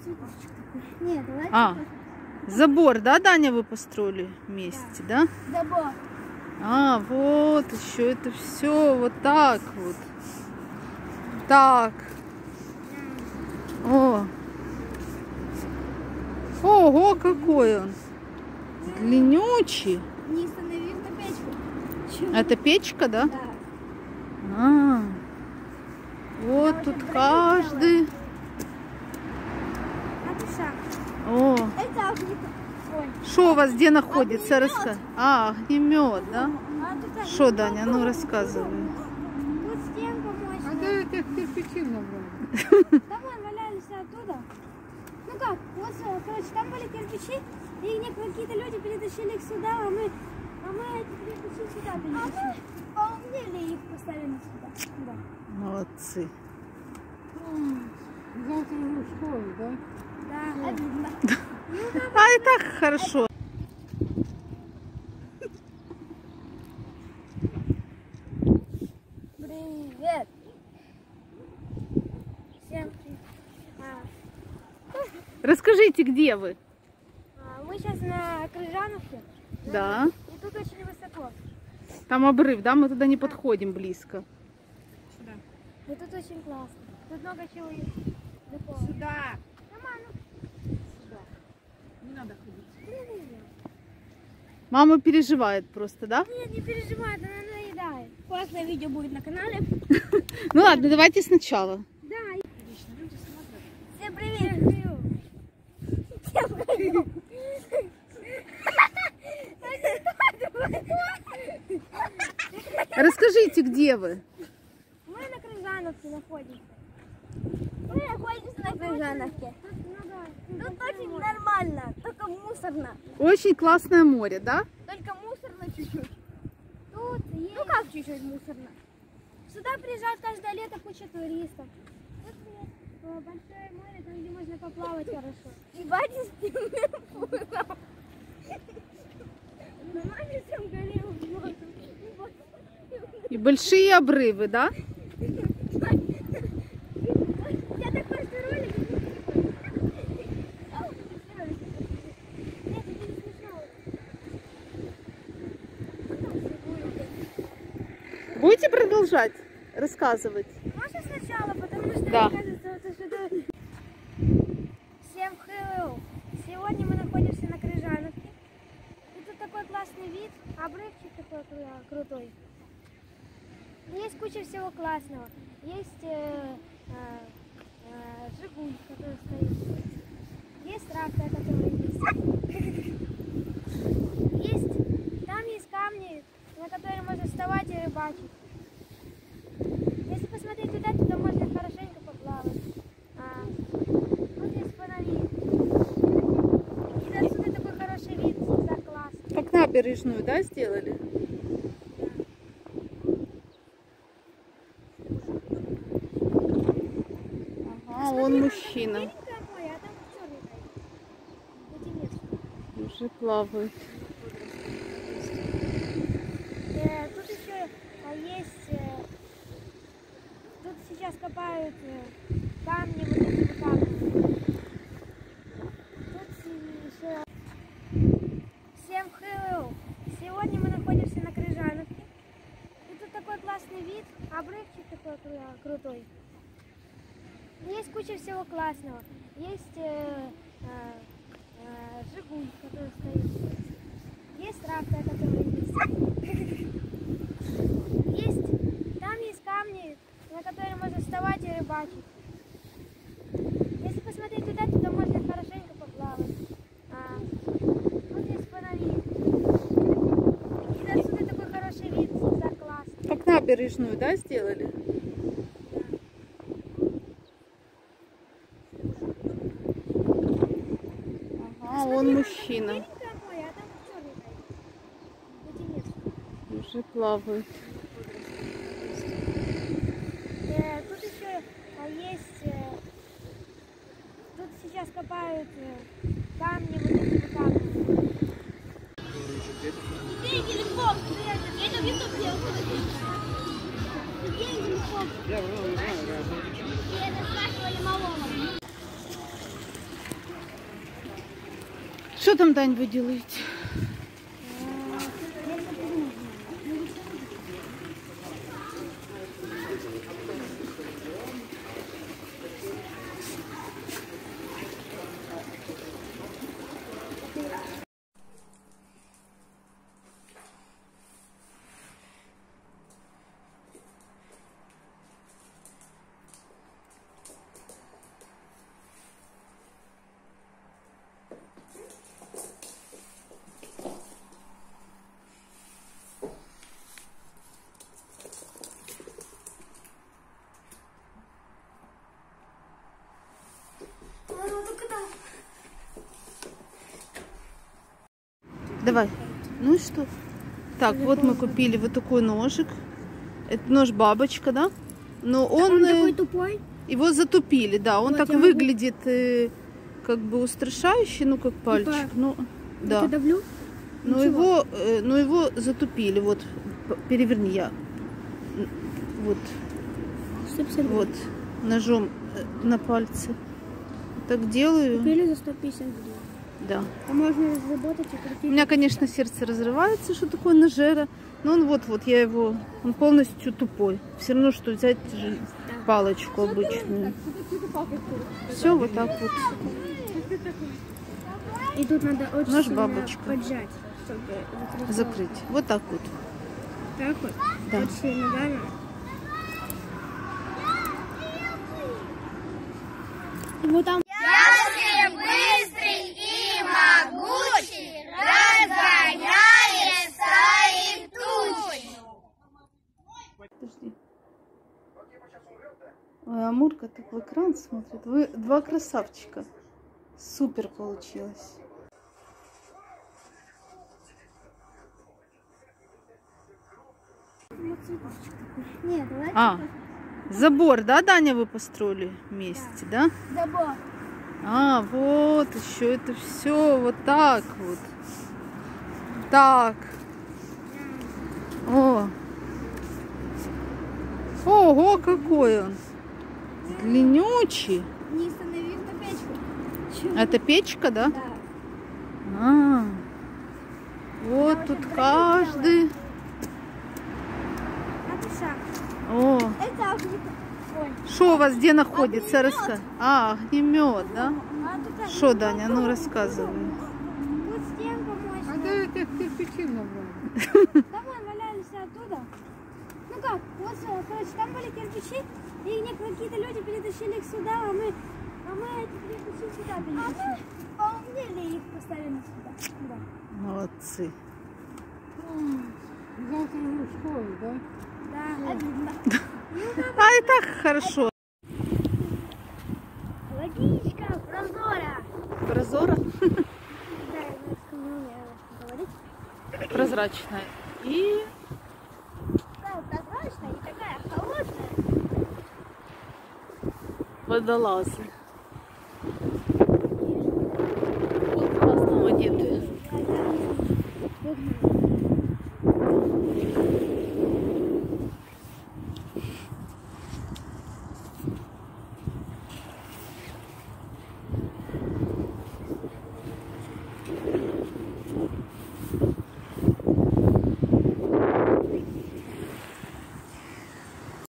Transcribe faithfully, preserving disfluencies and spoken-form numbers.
цветочек такой. Нет, давайте. А, забор, да, Даня, вы построили вместе, да? да? Забор. А, вот еще это все вот так вот. Так. О. Ого, какой он. Длиннючий. Не остановил на печку. Это печка, да? Да. А, вот Я тут уже каждый. Наташа, О, это огнемет. Ой. что у вас где находится? Раска... А, огнемет, да? А тут Что, Даня, ну рассказывай. Тут стенка А мощная. где этих кирпичей набрали? Там вон валялись оттуда. Ну как, вот, короче, там были кирпичи, и некоторые какие-то люди перетащили их сюда, а мы, а мы эти кирпичи сюда перетащили. А мы умели их поставили сюда. Да. Молодцы. Завтра уже в школу, да? Да, обидно. А и так хорошо. Привет. Всем привет. А, Расскажите, где вы? а, мы сейчас на Крыжановке. Да. И тут очень высоко. Там обрыв, да? Мы туда не подходим близко. Сюда. И тут очень классно. Тут много чего есть. Такого. Сюда. Нормально. Сюда. Не надо ходить. Мама переживает просто, да? Нет, не переживай, она наедает. Классное видео будет на канале. Ну ладно, давайте сначала. Да. Отлично, люди смотрят. Всем привет. Всем привет. Расскажите, где вы? Мы на Крыжановке находимся. Мы находимся на Крыжановке. Тут очень нормально, только мусорно. Очень классное море, да? Только мусорно чуть-чуть. Тут есть... Ну как чуть-чуть мусорно? Сюда приезжают каждое лето куча туристов. Тут есть э, большое море, там где можно поплавать хорошо. И батя с пивным пузом. Нормально всем горел в нос. И большие обрывы, да? Я такой же ролик. Нет, это не смешно. Будете продолжать рассказывать? Можно сначала, потому что Да. мне кажется, это что-то... Всем hello! Сегодня мы находимся на Крыжановке. И тут такой классный вид, обрывчик такой кру- крутой. Есть куча всего классного. Есть э, э, э, Жигуль, который стоит. Есть трактор, который есть. Есть, там есть камни, на которые можно вставать и рыбачить. Если посмотреть туда, туда можно хорошенько поплавать. А, вот есть фонари. И отсюда такой хороший вид, всегда классно. Как набережную, да, сделали? Ага, он мужчина. Беленькое море, а там черный. Эти нет. Уже плавает. Э, тут еще а, есть, э, тут сейчас копают э, камни, вот эти вот камни. Тут еще... Всем hello! Сегодня мы находимся на Крыжановке. И тут такой классный вид, обрывчик такой кру- крутой. Есть куча всего классного. Есть э, э, э, Жигуль, который стоит. Есть трактор, который есть. Есть, там есть камни, на которые можно вставать и рыбачить. Если посмотреть туда, туда можно хорошенько поплавать. А, вот есть фонари. И отсюда такой хороший вид, всегда классно. Как набережную, да, сделали? Ага, он мужчина. Беленькое море, а там черный. Эти нет. Уже плавает. Э, тут еще а, есть, э, тут сейчас копают э, камни, вот эти вот камни. Где телефон? Это в YouTube Где телефон? Я это спрашивали малого. Что там, Дань, вы делаете? Давай. Ну и что? Так, вот мы купили вот такой ножик. Это нож бабочка, да? Но он, Он э, такой тупой. его затупили, да. Он Вот так я могу- выглядит э, как бы устрашающе, ну как пальчик. Ну, да. Я давлю. Но Ничего. его, э, но его затупили. Вот, п- переверни я. Н- Вот, сто пятьдесят вот, ножом э, на пальце. Так делаю. Купили за сто пятьдесят гривен. Да. А можно разработать и крутить. У меня, конечно, сердце разрывается, что такое ножера. Но он вот-вот, я его... Он полностью тупой. Все равно, что взять же палочку обычную. Все вот так вот. И тут надо очень Нож сильно бабочка. поджать, чтобы закрыть. Закрыть. Вот так вот. Так вот. Да. Очень сильно, да? И вот там. Быстрый и могучий, разгоняет свои тучи. Подожди. Ой, Амурка так в экран смотрит. Вы два красавчика. Супер получилось. Нет, давайте. А, забор, да, Даня, вы построили вместе, да? Забор. А, вот еще это все вот так вот. Так. О. Ого, какой он. Длиннючий. Не становись на печку. Это печка, да? Да. А. Вот тут каждый. Это шаг. О. Это огнемет. Ой. Что у вас где находится? Раска... А, огнемет, да? А тут Что, Даня, ну рассказывай. тут стенка А мощная. ты этих кирпичей набрал? Домой валялись оттуда. Ну как, вот, э, короче, там были кирпичи, и некоторые какие-то люди перетащили их сюда, а мы, а мы эти кирпичи сюда перетащили. А мы поумнели и их поставили сюда. Да. Молодцы. Завтра уже в школу, да? Да, обидно. А и так хорошо. Водичка прозора. Прозора, Да, я знаю, что мне говорить. прозрачная. И Такая прозрачная и такая холодная. водолазы. Вот классно одеты. Да, да.